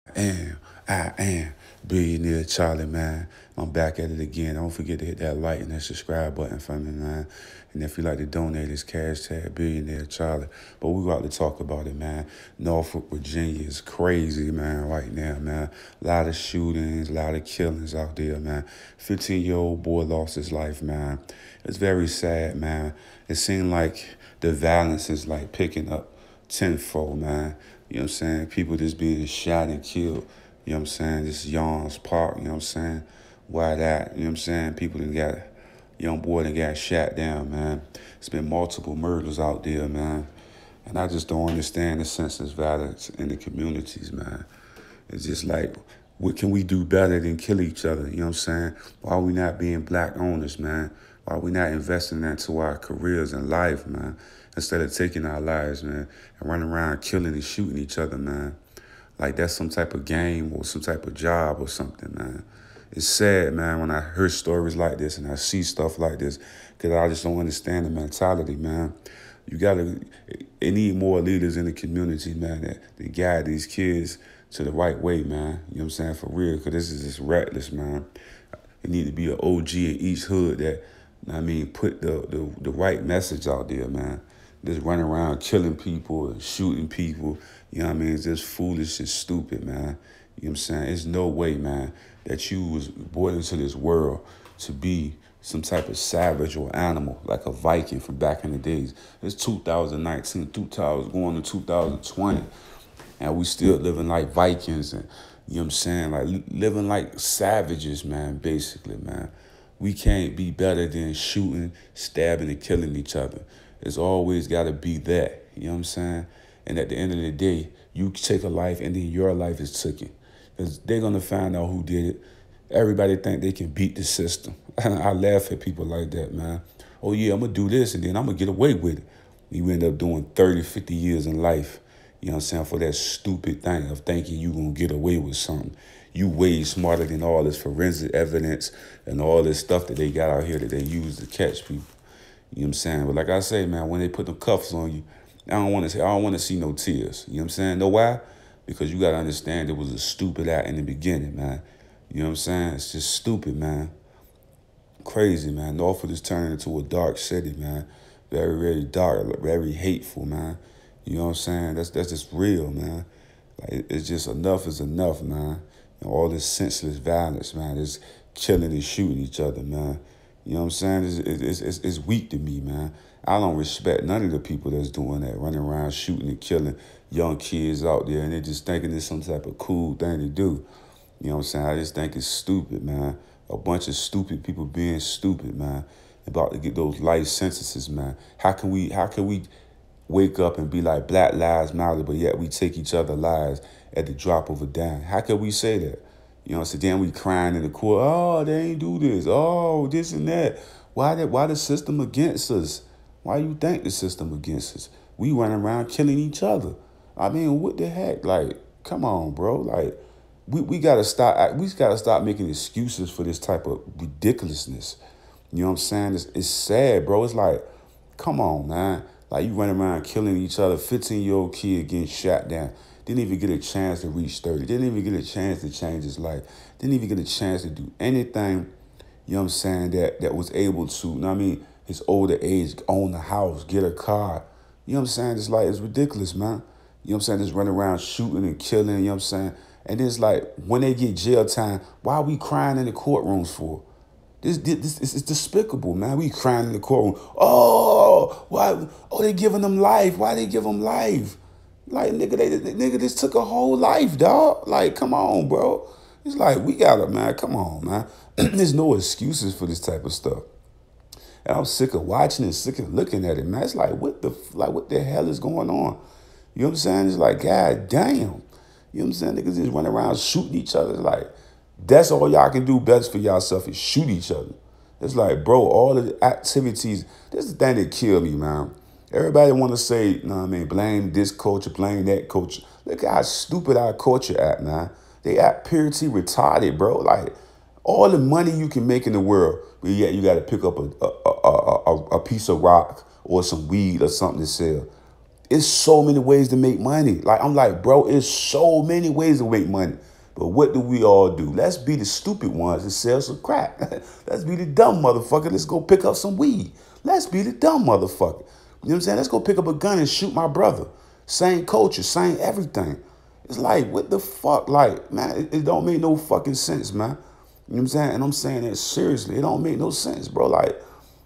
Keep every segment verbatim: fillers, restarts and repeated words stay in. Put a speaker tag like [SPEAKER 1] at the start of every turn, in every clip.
[SPEAKER 1] am, I am Billionaire Charlie, man. I'm back at it again. Don't forget to hit that like and that subscribe button for me, man. And if you like to donate, it's cash tag Billionaire Charlie. But we got to talk about it, man. Norfolk, Virginia is crazy, man, right now, man. A lot of shootings, a lot of killings out there, man. fifteen-year-old boy lost his life, man. It's very sad, man. It seemed like the violence is like picking up tenfold, man. You know what I'm saying? People just being shot and killed. You know what I'm saying? This Yawns Park, you know what I'm saying? Why that? You know what I'm saying? People that got, young boy that got shot down, man. It's been multiple murders out there, man. And I just don't understand the senseless violence in the communities, man. It's just like, what can we do better than kill each other? You know what I'm saying? Why are we not being black owners, man? Why are we not investing into our careers and life, man? Instead of taking our lives, man, and running around killing and shooting each other, man. Like that's some type of game or some type of job or something, man. It's sad, man, when I hear stories like this and I see stuff like this, because I just don't understand the mentality, man. You gotta, it need more leaders in the community, man, that, that guide these kids to the right way, man. You know what I'm saying? For real, because this is just reckless, man. It need to be an O G in each hood that, I mean, put the, the, the right message out there, man. Just running around killing people and shooting people, you know what I mean? It's just foolish and stupid, man. You know what I'm saying? There's no way, man, that you was born into this world to be some type of savage or animal, like a Viking from back in the days. It's two thousand nineteen, two thousand, going to two thousand twenty, and we still living like Vikings and, you know what I'm saying, like living like savages, man, basically, man. We can't be better than shooting, stabbing, and killing each other. It's always got to be that, you know what I'm saying? And at the end of the day, you take a life and then your life is taken. Because they're going to find out who did it. Everybody think they can beat the system. I laugh at people like that, man. Oh, yeah, I'm going to do this and then I'm going to get away with it. You end up doing thirty, fifty years in life, you know what I'm saying, for that stupid thing of thinking you're going to get away with something. You way smarter than all this forensic evidence and all this stuff that they got out here that they use to catch people. You know what I'm saying? But like I say, man, when they put the cuffs on you, I don't want to say I don't want to see no tears. You know what I'm saying? Know why? Because you gotta understand it was a stupid act in the beginning, man. You know what I'm saying? It's just stupid, man. Crazy, man. Norfolk is turning into a dark city, man. Very, very dark, very hateful, man. You know what I'm saying? That's that's just real, man. Like it's just enough is enough, man. You know, all this senseless violence, man. It's killing and shooting each other, man. You know what I'm saying? It's, it's, it's, it's weak to me, man. I don't respect none of the people that's doing that, running around shooting and killing young kids out there, and they're just thinking it's some type of cool thing to do. You know what I'm saying? I just think it's stupid, man. A bunch of stupid people being stupid, man. About to get those life sentences, man. How can we, how can we wake up and be like Black Lives Matter, but yet we take each other's lives at the drop of a dime? How can we say that? You know, so then we crying in the court, oh, they ain't do this, oh, this and that. Why that? Why the system against us? Why you think the system against us? We run around killing each other. I mean, what the heck? Like, come on, bro. Like, we, we gotta stop. We gotta stop making excuses for this type of ridiculousness. You know what I'm saying? It's, it's sad, bro. It's like, come on, man. Like you running around killing each other. fifteen-year-old kid getting shot down. Didn't even get a chance to reach thirty. Didn't even get a chance to change his life. Didn't even get a chance to do anything, you know what I'm saying, that, that was able to, you know what I mean, his older age, own a house, get a car. You know what I'm saying? It's like, it's ridiculous, man. You know what I'm saying? Just running around shooting and killing, you know what I'm saying? And it's like, when they get jail time, why are we crying in the courtrooms for? This, this, this is despicable, man. We crying in the courtroom. Oh, why? Oh, they giving them life. Why they give them life? Like, nigga, they, they, nigga, this took a whole life, dog. Like, come on, bro. It's like, we gotta, man, come on, man. There's no excuses for this type of stuff. And I'm sick of watching it, sick of looking at it, man. It's like, what the, like, what the hell is going on? You know what I'm saying? It's like, God damn. You know what I'm saying? Niggas just run around shooting each other. It's like, that's all y'all can do best for yourself is shoot each other. It's like, bro, all the activities, this is the thing that killed me, man. Everybody want to say, you know what I mean, blame this culture, blame that culture. Look at how stupid our culture act, man. They act purity retarded, bro. Like, all the money you can make in the world, but yet you got to pick up a, a, a, a, a piece of rock or some weed or something to sell. It's so many ways to make money. Like, I'm like, bro, it's so many ways to make money. But what do we all do? Let's be the stupid ones and sell some crack. Let's be the dumb motherfucker. Let's go pick up some weed. Let's be the dumb motherfucker. You know what I'm saying? Let's go pick up a gun and shoot my brother. Same culture, same everything. It's like, what the fuck? Like, man, it, it don't make no fucking sense, man. You know what I'm saying? And I'm saying that seriously. It don't make no sense, bro. Like,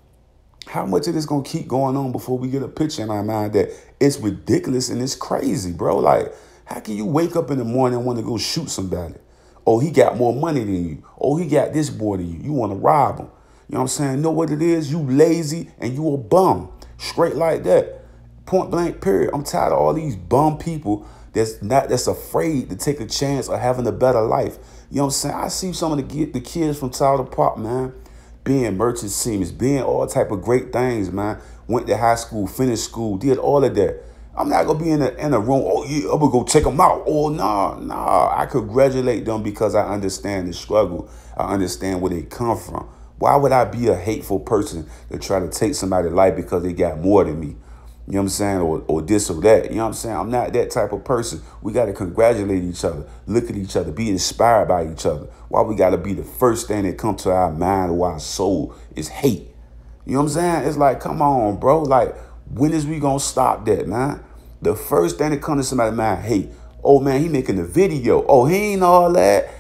[SPEAKER 1] how much of this gonna keep going on before we get a picture in our mind that it's ridiculous and it's crazy, bro? Like, how can you wake up in the morning and want to go shoot somebody? Oh, he got more money than you. Oh, he got this boy than you. You want to rob him. You know what I'm saying? Know what it is? You lazy and you a bum. Straight like that. Point blank, period. I'm tired of all these bum people that's not that's afraid to take a chance of having a better life. You know what I'm saying? I see some of the, the kids from Tyler Park, man, being merchant seamers, being all type of great things, man. Went to high school, finished school, did all of that. I'm not going to be in a, in a room, oh, yeah, I'm going to go check them out. Oh, nah, nah. I congratulate them because I understand the struggle. I understand where they come from. Why would I be a hateful person to try to take somebody's life because they got more than me? You know what I'm saying? Or, or this or that. You know what I'm saying? I'm not that type of person. We got to congratulate each other, look at each other, be inspired by each other. Why we got to be the first thing that comes to our mind or our soul is hate. You know what I'm saying? It's like, come on, bro. Like, when is we going to stop that, man? The first thing that comes to somebody's mind, hey, oh, man, he making a video. Oh, he ain't all that.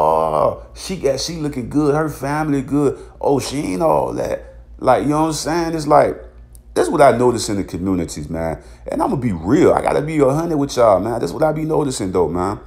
[SPEAKER 1] Oh, she got, she looking good. Her family good. Oh, she ain't all that. Like, you know what I'm saying? It's like, that's what I notice in the communities, man. And I'm going to be real. I got to be a hundred with y'all, man. That's what I be noticing, though, man.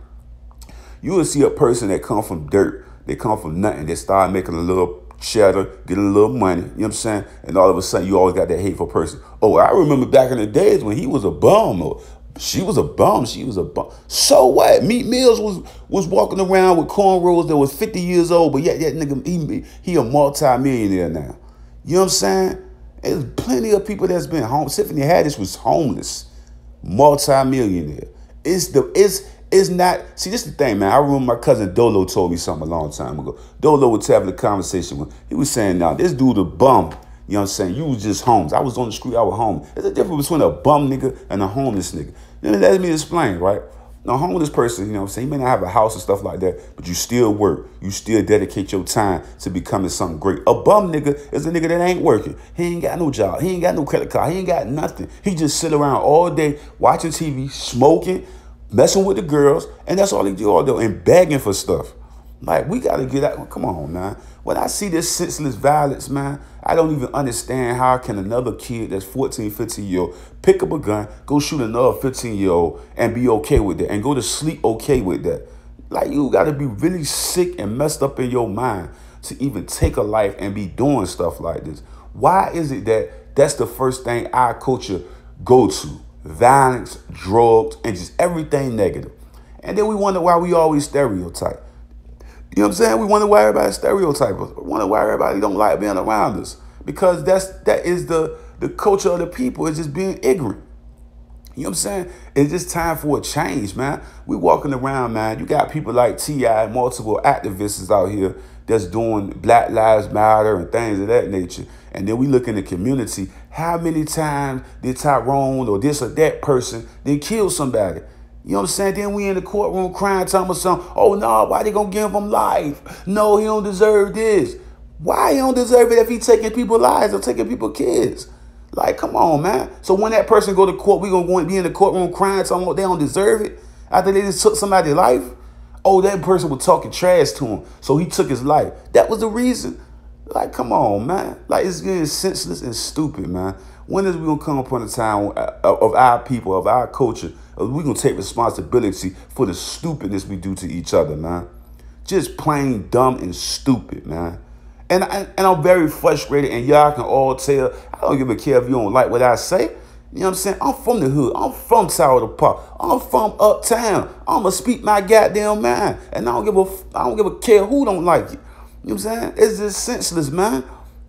[SPEAKER 1] You will see a person that come from dirt. They come from nothing. They start making a little cheddar, get a little money, you know what I'm saying? And all of a sudden, you always got that hateful person. Oh, I remember back in the days when he was a bum or she was a bum, she was a bum. So what? Meat Mills was was walking around with cornrows that was fifty years old, but yet that nigga, he, he a multi-millionaire now. You know what I'm saying? There's plenty of people that's been home. Tiffany Haddish was homeless, multi-millionaire. It's the, it's, It's not, see, this is the thing, man. I remember my cousin Dolo told me something a long time ago. Dolo was having a conversation with, he was saying, now, this dude a bum. You know what I'm saying? You was just homeless. I was on the street, I was homeless. There's a difference between a bum nigga and a homeless nigga. Then let me explain, right? Now, a homeless person, you know what I'm saying, he may not have a house and stuff like that, but you still work. You still dedicate your time to becoming something great. A bum nigga is a nigga that ain't working. He ain't got no job. He ain't got no credit card. He ain't got nothing. He just sit around all day watching T V, smoking, messing with the girls, and that's all they do all day, and begging for stuff. Like, we got to get out. Come on, man. When I see this senseless violence, man, I don't even understand how can another kid that's fourteen, fifteen year old pick up a gun, go shoot another fifteen year old and be okay with that and go to sleep okay with that. Like, you got to be really sick and messed up in your mind to even take a life and be doing stuff like this. Why is it that that's the first thing our culture go to? Violence, drugs, and just everything negative. And then we wonder why we always stereotype. You know what I'm saying? We wonder why everybody stereotype us. We wonder why everybody don't like being around us. Because that's that is the, the culture of the people. It's just being ignorant. You know what I'm saying? It's just time for a change, man. We walking around, man. You got people like T I, multiple activists out here that's doing Black Lives Matter and things of that nature. And then we look in the community. How many times did Tyrone or this or that person then kill somebody? You know what I'm saying? Then we in the courtroom crying, talking about something. Oh, no, why they gonna give him life? No, he don't deserve this. Why he don't deserve it if he taking people's lives or taking people's kids? Like, come on, man. So when that person go to court, we gonna go and be in the courtroom crying, talking about they don't deserve it after they just took somebody's life? Oh, that person was talking trash to him, so he took his life. That was the reason. Like, come on, man. Like, it's getting senseless and stupid, man. When is we gonna come upon a time of our people, of our culture, we gonna take responsibility for the stupidness we do to each other, man? Just plain dumb and stupid, man. And, I, and I'm very frustrated, and y'all can all tell, I don't give a care if you don't like what I say. You know what I'm saying? I'm from the hood. I'm from Tyler Park. I'm from uptown. I'm gonna speak my goddamn mind. And I don't give a, I don't give a care who don't like it. You know what I'm saying? It's just senseless, man.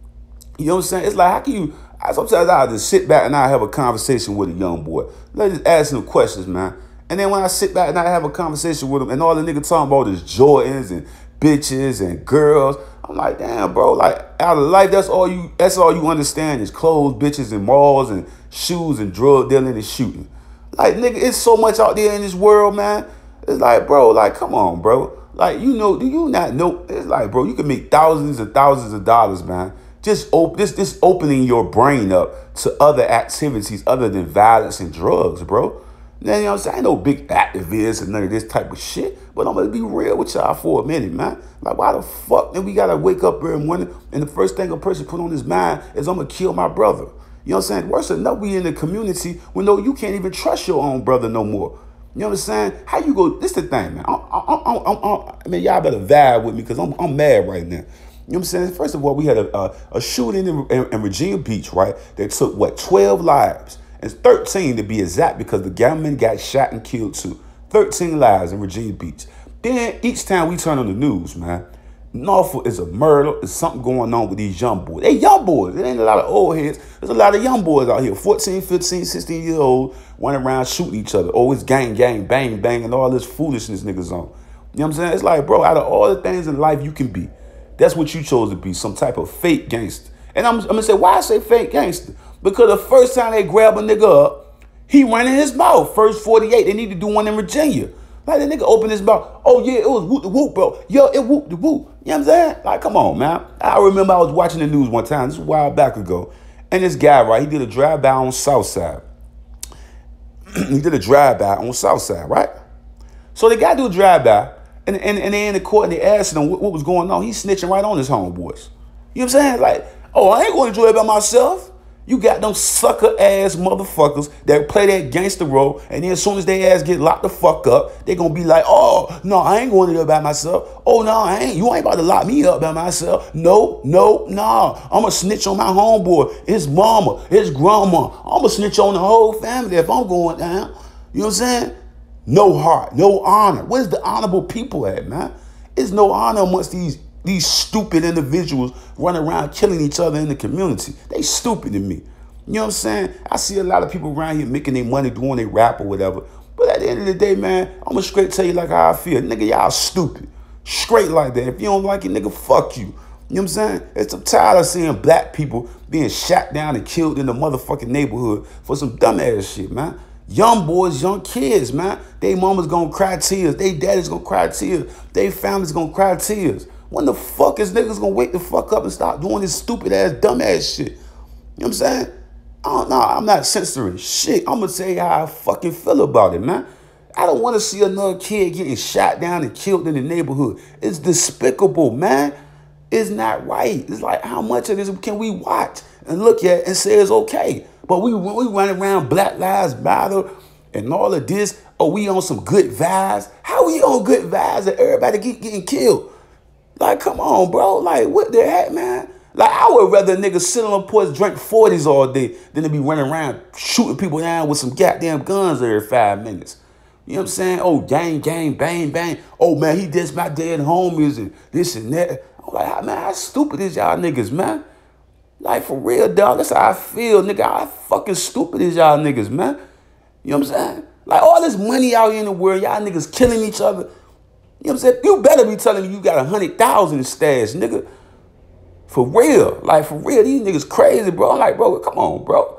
[SPEAKER 1] You know what I'm saying? It's like, how can you, sometimes I just sit back and I have a conversation with a young boy. Let's just ask him questions, man. And then when I sit back and I have a conversation with him and all the nigga talking about is Jordans and bitches and girls, I'm like, damn, bro, like, out of life, that's all you, that's all you understand is clothes, bitches, and malls and shoes and drug dealing and shooting. Like, nigga, it's so much out there in this world, man. It's like, bro, like, come on, bro. Like, you know, do you not know? It's like, bro, you can make thousands and thousands of dollars, man. Just op- this, this opening your brain up to other activities other than violence and drugs, bro. Now, you know what I'm saying? I ain't no big activist and none of this type of shit, but I'm gonna be real with y'all for a minute, man. Like, why the fuck then we gotta wake up every morning and the first thing a person put on his mind is I'm gonna kill my brother? You know what I'm saying? Worse enough, we in the community when no, you can't even trust your own brother no more. You know what I'm saying? How you go? This the thing, man. I, I, I, I, I mean, y'all better vibe with me because I'm, I'm mad right now. You know what I'm saying? First of all, we had a, a, a shooting in, in, in Virginia Beach, right? That took, what, twelve lives. It's thirteen to be exact because the gunman got shot and killed too. thirteen lives in Virginia Beach. Then each time we turn on the news, man, Norfolk is a murder. There's something going on with these young boys. They young boys. It ain't a lot of old heads. There's a lot of young boys out here, fourteen, fifteen, sixteen years old, running around shooting each other. Oh, it's gang, gang, bang, bang, and all this foolishness niggas on. You know what I'm saying? It's like, bro, out of all the things in life you can be, that's what you chose to be, some type of fake gangster. And I'm, I'm going to say, why I say fake gangster? Because the first time they grab a nigga up, he running his mouth. First forty-eight, they need to do one in Virginia. Like, the nigga opened his mouth. Oh, yeah, it was whoop the whoop, bro. Yo, it whoop the whoop. You know what I'm saying? Like, come on, man. I remember I was watching the news one time. This was a while back ago. And this guy, right, he did a drive-by on Southside. he did a drive-by on Southside, right? So the guy do a drive-by, and, and, and they in the court, and they asked him what, what was going on. He's snitching right on his homeboys. You know what I'm saying? Like, oh, I ain't going to do it by myself. You got them sucker-ass motherfuckers that play that gangster role, and then as soon as they ass get locked the fuck up, they going to be like, oh, no, I ain't going to do it by myself. Oh, no, I ain't. You ain't about to lock me up by myself. No, no, no. I'm going to snitch on my homeboy, his mama, his grandma. I'm going to snitch on the whole family if I'm going down. You know what I'm saying? No heart, no honor. Where's the honorable people at, man? There's no honor amongst these These stupid individuals running around killing each other in the community. They stupid to me. You know what I'm saying? I see a lot of people around here making their money doing their rap or whatever. But at the end of the day, man, I'm going to straight tell you like how I feel. Nigga, y'all stupid. Straight like that. If you don't like it, nigga, fuck you. You know what I'm saying? It's I'm tired of seeing black people being shot down and killed in the motherfucking neighborhood for some dumbass shit, man. Young boys, young kids, man. They mama's going to cry tears. They daddy's going to cry tears. They family's going to cry tears. When the fuck is niggas gonna wake the fuck up and stop doing this stupid ass, dumb ass shit? You know what I'm saying? I don't know. I'm not censoring shit. I'm gonna tell you how I fucking feel about it, man. I don't want to see another kid getting shot down and killed in the neighborhood. It's despicable, man. It's not right. It's like, how much of this can we watch and look at and say it's okay? But we we run around Black Lives Matter and all of this. Oh, we on some good vibes. How we on good vibes and everybody keep getting killed? Like, come on, bro. Like, what the heck, man? Like, I would rather niggas sit on a porch, drink forties all day than to be running around shooting people down with some goddamn guns every five minutes. You know what I'm saying? Oh, gang, gang, bang, bang. Oh, man, he dissed my dead homies and this and that. I'm like, man, how stupid is y'all niggas, man? Like, for real, dog. That's how I feel, nigga. How fucking stupid is y'all niggas, man? You know what I'm saying? Like, all this money out here in the world, y'all niggas killing each other. You know what I'm saying? You better be telling me you got a hundred thousand in stash, nigga. For real. Like, for real. These niggas crazy, bro. I'm like, bro, come on, bro.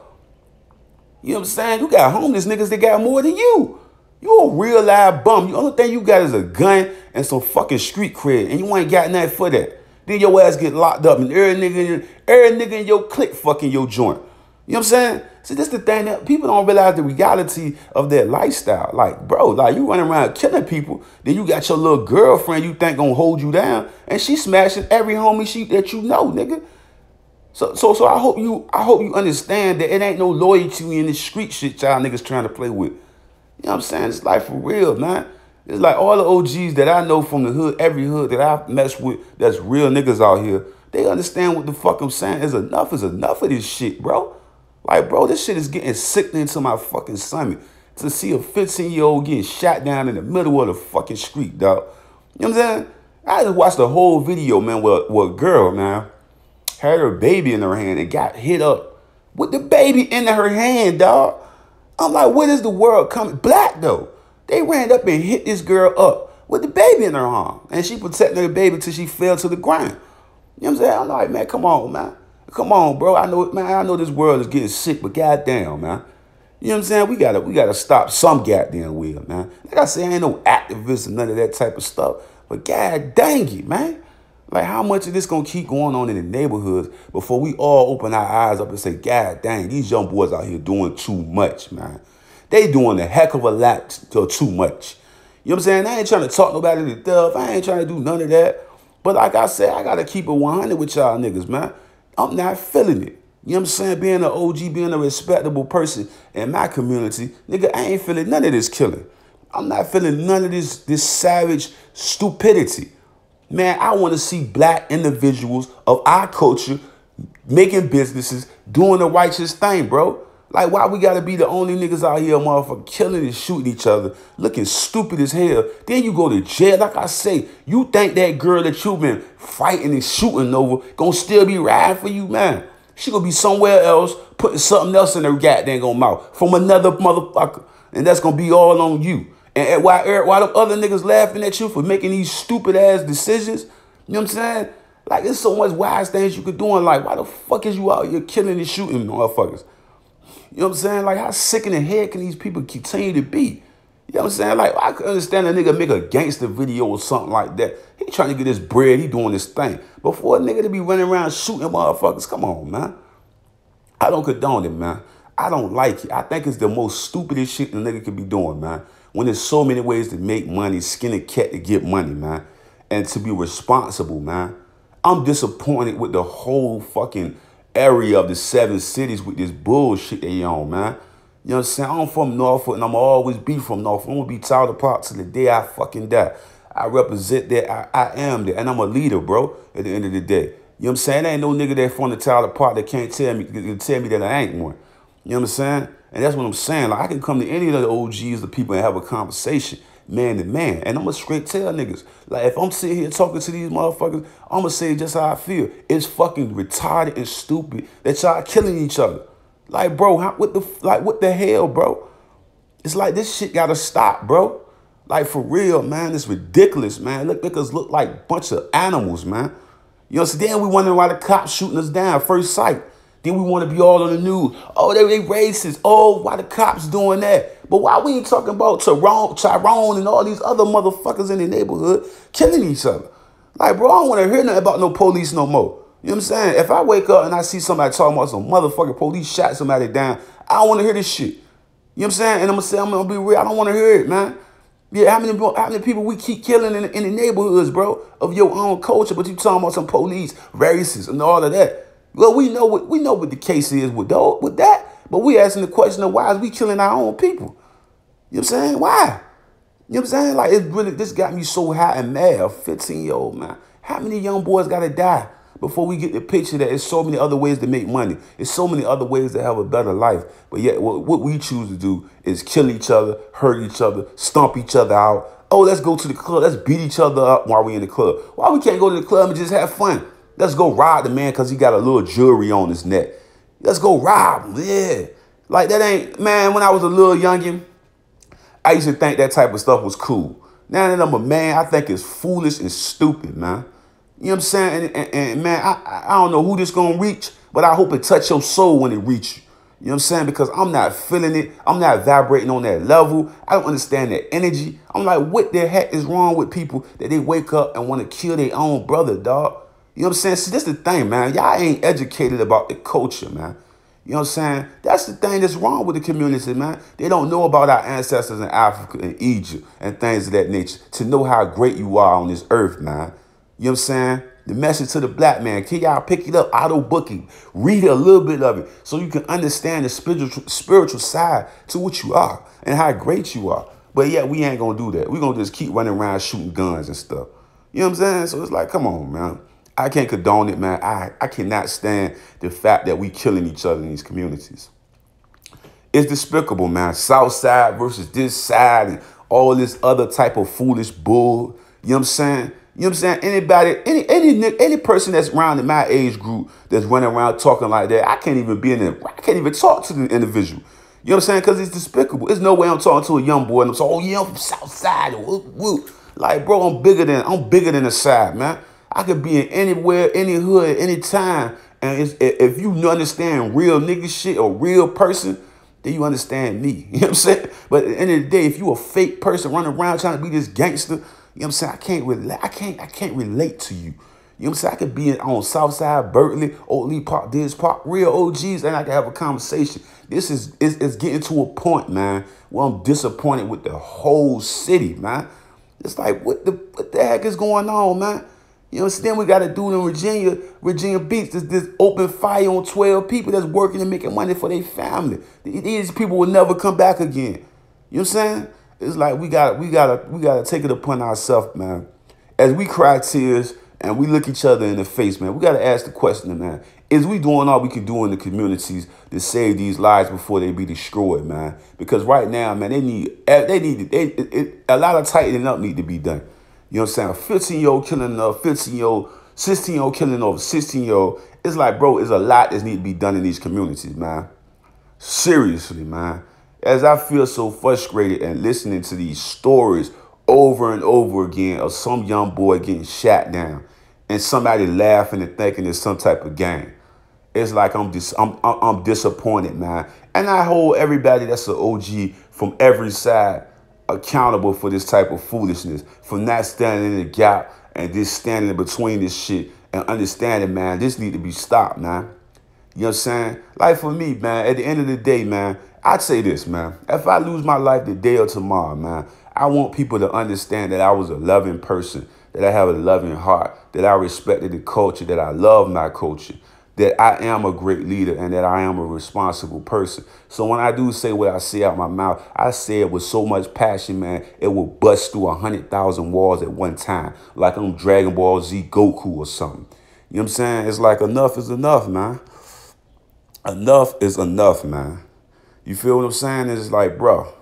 [SPEAKER 1] You know what I'm saying? You got homeless niggas that got more than you. You a real live bum. The only thing you got is a gun and some fucking street cred, and you ain't got nothing for that. Then your ass get locked up, and every nigga, every nigga in your clique fucking your joint. You know what I'm saying? See, this is the thing that people don't realize the reality of their lifestyle. Like, bro, like you running around killing people, then you got your little girlfriend you think gonna hold you down, and she smashing every homie she that you know, nigga. So, so, so I hope you, I hope you understand that it ain't no loyalty in this street shit y'all niggas trying to play with. You know what I'm saying? It's like for real, man. It's like all the O Gs that I know from the hood, every hood that I mess with, that's real niggas out here. They understand what the fuck I'm saying. Is enough is enough of this shit, bro. Like, bro, this shit is getting sickening to my fucking stomach to see a fifteen-year-old getting shot down in the middle of the fucking street, dog. You know what I'm saying? I just watched the whole video, man, where, where a girl, man, had her baby in her hand and got hit up with the baby in her hand, dog. I'm like, what is the world coming? Black, though. They ran up and hit this girl up with the baby in her arm. And she protected her baby till she fell to the ground. You know what I'm saying? I'm like, man, come on, man. Come on, bro. I know, man, I know this world is getting sick, but goddamn, man. You know what I'm saying? We gotta, we gotta stop some goddamn will, man. Like I say, I ain't no activist or none of that type of stuff. But god dang it, man. Like, how much of this gonna keep going on in the neighborhoods before we all open our eyes up and say, god dang, these young boys out here doing too much, man. They doing a heck of a lot to too much. You know what I'm saying? I ain't trying to talk nobody to death. I ain't trying to do none of that. But like I said, I gotta keep it one hundred with y'all niggas, man. I'm not feeling it. You know what I'm saying? Being an O G, being a respectable person in my community, nigga, I ain't feeling none of this killing. I'm not feeling none of this, this savage stupidity. Man, I want to see black individuals of our culture making businesses, doing the righteous thing, bro. Like, why we got to be the only niggas out here, motherfucker, killing and shooting each other, looking stupid as hell. Then you go to jail. Like I say, you think that girl that you've been fighting and shooting over gonna still be riding for you, man? She gonna be somewhere else, putting something else in her goddamn mouth from another motherfucker. And that's gonna be all on you. And while, while the other niggas laughing at you for making these stupid ass decisions, you know what I'm saying? Like, there's so much wise things you could do in life. Why the fuck is you out here killing and shooting motherfuckers? You know what I'm saying? Like, how sick in the head can these people continue to be? You know what I'm saying? Like, I could understand a nigga make a gangster video or something like that. He trying to get his bread. He doing this thing. But for a nigga to be running around shooting motherfuckers, come on, man. I don't condone it, man. I don't like it. I think it's the most stupidest shit the nigga could be doing, man. When there's so many ways to make money, skin a cat to get money, man. And to be responsible, man. I'm disappointed with the whole fucking area of the seven cities with this bullshit they on, man. You know what I'm saying? I'm from Norfolk and I'm always be from Norfolk. I'm gonna be Tyler Park till the day I fucking die. I represent that. I, I am that. And I'm a leader, bro, at the end of the day. You know what I'm saying? There ain't no nigga that from the Tyler Park that can't tell me, can tell me that I ain't one. You know what I'm saying? And that's what I'm saying. Like, I can come to any of the O Gs, the people, and have a conversation, man to man. And I'm going to straight tell niggas. Like, if I'm sitting here talking to these motherfuckers, I'm going to say just how I feel. It's fucking retarded and stupid that y'all killing each other. Like, bro, how, what the, like, what the hell, bro? It's like, this shit got to stop, bro. Like, for real, man. It's ridiculous, man. Look, make us look like a bunch of animals, man. You know, so then we wondering why the cops shooting us down at first sight. Then we want to be all on the news. Oh, they, they racist. Oh, why the cops doing that? But why we ain't talking about Tyrone, Tyrone and all these other motherfuckers in the neighborhood killing each other? Like, bro, I don't want to hear nothing about no police no more. You know what I'm saying? If I wake up and I see somebody talking about some motherfucking police shot somebody down, I don't want to hear this shit. You know what I'm saying? And I'm going to say, I'm going to be real. I don't want to hear it, man. Yeah, how many, how many people we keep killing in, in the neighborhoods, bro, of your own culture, but you talking about some police, racist, and all of that. Well, we know what we know what the case is with those, with that, but we asking the question of why is we killing our own people? You know what I'm saying? Why? You know what I'm saying? Like, it's really, this got me so hot and mad. A fifteen-year-old, man. How many young boys got to die before we get the picture that there's so many other ways to make money? There's so many other ways to have a better life. But yet, what, what we choose to do is kill each other, hurt each other, stomp each other out. Oh, let's go to the club. Let's beat each other up while we in the club. Why we can't go to the club and just have fun? Let's go rob the man because he got a little jewelry on his neck. Let's go rob him, yeah. Like, that ain't, man, when I was a little youngin', I used to think that type of stuff was cool. Now that I'm a man, I think it's foolish and stupid, man. You know what I'm saying? And, and, and man, I, I don't know who this gonna reach, but I hope it touch your soul when it reach you. You know what I'm saying? Because I'm not feeling it. I'm not vibrating on that level. I don't understand that energy. I'm like, what the heck is wrong with people that they wake up and want to kill their own brother, dog? You know what I'm saying? See, this is the thing, man. Y'all ain't educated about the culture, man. You know what I'm saying? That's the thing that's wrong with the community, man. They don't know about our ancestors in Africa and Egypt and things of that nature to know how great you are on this earth, man. You know what I'm saying? The message to the black man, can y'all pick it up, auto booking, read a little bit of it so you can understand the spiritual, spiritual side to what you are and how great you are. But yeah, we ain't going to do that. We're going to just keep running around shooting guns and stuff. You know what I'm saying? So it's like, come on, man. I can't condone it, man. I, I cannot stand the fact that we killing each other in these communities. It's despicable, man. South side versus this side and all this other type of foolish bull. You know what I'm saying? You know what I'm saying? Anybody, any any any person that's around in my age group that's running around talking like that, I can't even be in it. I can't even talk to the individual. You know what I'm saying? Because it's despicable. There's no way I'm talking to a young boy and I'm saying, oh yeah, I'm from South Side. Woo, woo. Like, bro, I'm bigger than I'm bigger than the side, man. I could be in anywhere, any hood, any time, And it's, if you understand real nigga shit or real person, then you understand me. You know what I'm saying? But at the end of the day, if you a fake person running around trying to be this gangster, you know what I'm saying? I can't relate. I can't. I can't relate to you. You know what I'm saying? I could be in, on Southside, Berkeley, Oakley Park, this Park, real O Gs, and I can have a conversation. This is it's, it's getting to a point, man, where I'm disappointed with the whole city, man. It's like, what the what the heck is going on, man? You know what I'm saying? Then we got to do in Virginia, Virginia Beach, this, this open fire on twelve people that's working and making money for their family. These people will never come back again. You know what I'm saying? It's like we got we gotta we gotta take it upon ourselves, man. As we cry tears and we look each other in the face, man, we gotta ask the question, man, is we doing all we can do in the communities to save these lives before they be destroyed, man? Because right now, man, they need they need they, it, it, a lot of tightening up need to be done. You know what I'm saying? A fifteen-year-old killing a fifteen-year-old, sixteen-year-old killing over sixteen-year-old. It's like, bro, there's a lot that needs to be done in these communities, man. Seriously, man. As I feel so frustrated and listening to these stories over and over again of some young boy getting shot down and somebody laughing and thinking it's some type of game. It's like I'm dis I'm, I'm, I'm disappointed, man. And I hold everybody that's an O G from every side accountable for this type of foolishness, for not standing in the gap and just standing in between this shit and understanding, man, this need to be stopped, man. You know what I'm saying? Like for me, man, at the end of the day, man, I'd say this, man. If I lose my life today or tomorrow, man, I want people to understand that I was a loving person, that I have a loving heart, that I respected the culture, that I love my culture, that I am a great leader, and that I am a responsible person. So when I do say what I say out my mouth, I say it with so much passion, man, it will bust through one hundred thousand walls at one time, like I'm Dragon Ball Z Goku or something. You know what I'm saying? It's like enough is enough, man. Enough is enough, man. You feel what I'm saying? It's like, bro,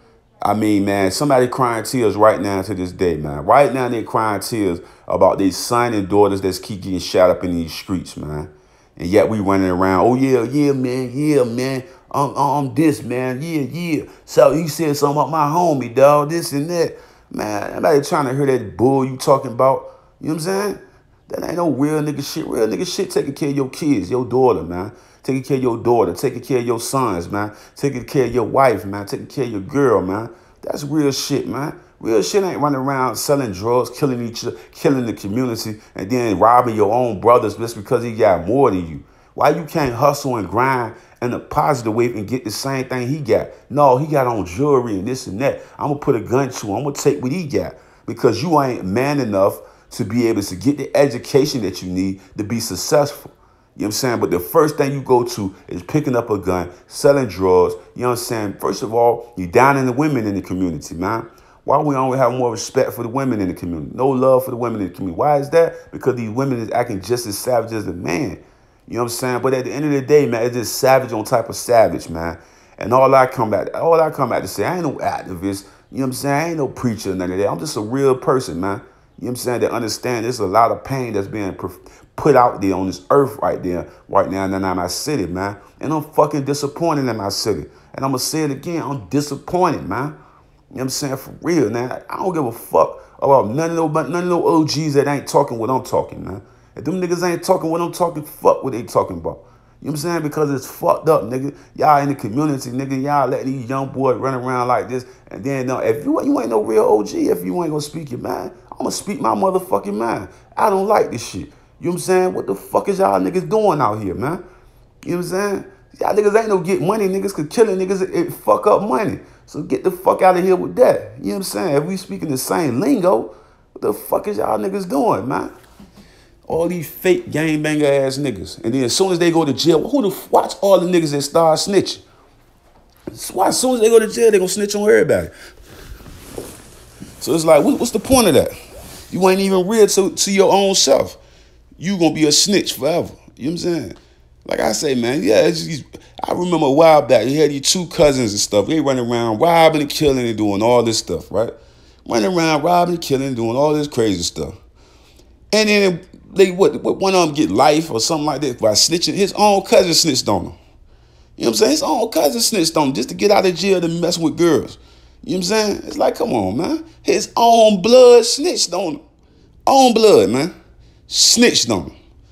[SPEAKER 1] I mean, man, somebody crying tears right now to this day, man. Right now they're crying tears about their son and daughters that keep getting shot up in these streets, man. And yet we running around, oh, yeah, yeah, man, yeah, man, I'm, I'm this, man, yeah, yeah. So he said something about my homie, dog, this and that. Man, nobody trying to hear that bull you talking about. You know what I'm saying? That ain't no real nigga shit. Real nigga shit taking care of your kids, your daughter, man. Taking care of your daughter, taking care of your sons, man. Taking care of your wife, man. Taking care of your girl, man. That's real shit, man. Real shit ain't running around selling drugs, killing each other, killing the community, and then robbing your own brothers just because he got more than you. Why you can't hustle and grind in a positive way and get the same thing he got? No, he got on jewelry and this and that. I'm going to put a gun to him. I'm going to take what he got because you ain't man enough to be able to get the education that you need to be successful. You know what I'm saying? But the first thing you go to is picking up a gun, selling drugs. You know what I'm saying? First of all, you're downing the women in the community, man. Why we only have more respect for the women in the community? No love for the women in the community. Why is that? Because these women is acting just as savage as the man. You know what I'm saying? But at the end of the day, man, it's just savage on type of savage, man. And all I come back, all I come back to say, I ain't no activist. You know what I'm saying? I ain't no preacher, none of that. I'm just a real person, man. You know what I'm saying? That understand there's a lot of pain that's being put out there on this earth right there, right now in my city, man. And I'm fucking disappointed in my city. And I'm going to say it again. I'm disappointed, man. You know what I'm saying? For real, man. I don't give a fuck about none of those, none of those O Gs that ain't talking what I'm talking, man. If them niggas ain't talking what I'm talking, fuck what they talking about. You know what I'm saying? Because it's fucked up, nigga. Y'all in the community, nigga. Y'all letting these young boys run around like this. And then, no, if you, you ain't no real O G, if you ain't gonna speak your mind, I'm gonna speak my motherfucking mind. I don't like this shit. You know what I'm saying? What the fuck is y'all niggas doing out here, man? You know what I'm saying? Y'all niggas ain't no get money, niggas, cause killing niggas, it, it fuck up money. So get the fuck out of here with that. You know what I'm saying? If we speaking the same lingo, what the fuck is y'all niggas doing, man? All these fake gangbanger ass niggas. And then as soon as they go to jail, who the watch all the niggas that start snitching? Why as soon as they go to jail, they gonna snitch on everybody. So it's like, what, what's the point of that? You ain't even real to, to your own self. You gonna be a snitch forever. You know what I'm saying? Like I say, man, yeah, it's just, I remember a while back, you had these two cousins and stuff. They running around robbing and killing and doing all this stuff, right? Running around robbing and killing and doing all this crazy stuff. And then they, what, what one of them get life or something like that by snitching. His own cousin snitched on him. You know what I'm saying? His own cousin snitched on him just to get out of jail to mess with girls. You know what I'm saying? It's like, come on, man. His own blood snitched on him. Own blood, man. Snitched on him.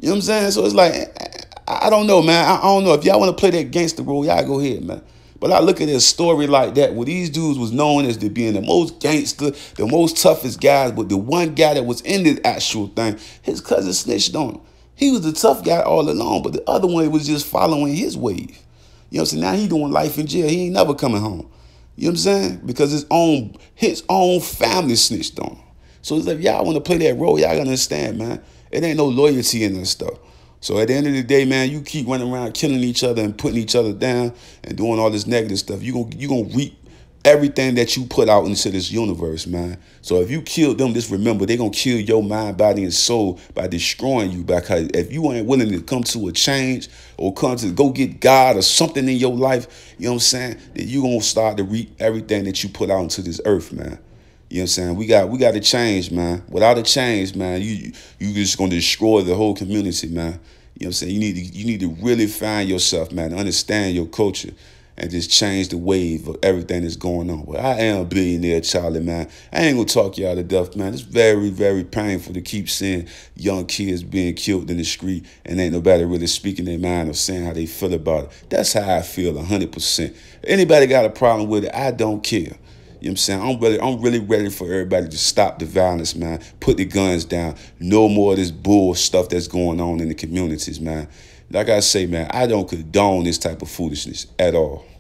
[SPEAKER 1] You know what I'm saying? So it's like, I, I don't know, man. I, I don't know. If y'all want to play that gangster role, y'all go ahead, man. But I look at a story like that where these dudes was known as the being the most gangster, the most toughest guys, but the one guy that was in the actual thing, his cousin snitched on him. He was the tough guy all along, but the other one was just following his wave. You know what I'm saying? Now he doing life in jail. He ain't never coming home. You know what I'm saying? Because his own his own family snitched on him. So it's like, if y'all want to play that role, y'all gotta understand, man. It ain't no loyalty in this stuff. So at the end of the day, man, you keep running around killing each other and putting each other down and doing all this negative stuff. You're gonna, you gonna reap everything that you put out into this universe, man. So if you kill them, just remember, they're going to kill your mind, body, and soul by destroying you. Because if you ain't willing to come to a change or come to go get God or something in your life, you know what I'm saying, then you're going to start to reap everything that you put out into this earth, man. You know what I'm saying? We got we got to change, man. Without a change, man, you you just gonna destroy the whole community, man. You know what I'm saying? You need to you need to really find yourself, man, understand your culture and just change the wave of everything that's going on. But I am Billionaire Charlie, man. I ain't gonna talk y'all to death, man. It's very, very painful to keep seeing young kids being killed in the street and ain't nobody really speaking their mind or saying how they feel about it. That's how I feel one hundred percent. Anybody got a problem with it, I don't care. You know what I'm saying? I'm really, I'm really ready for everybody to stop the violence, man. Put the guns down. No more of this bull stuff that's going on in the communities, man. Like I say, man, I don't condone this type of foolishness at all.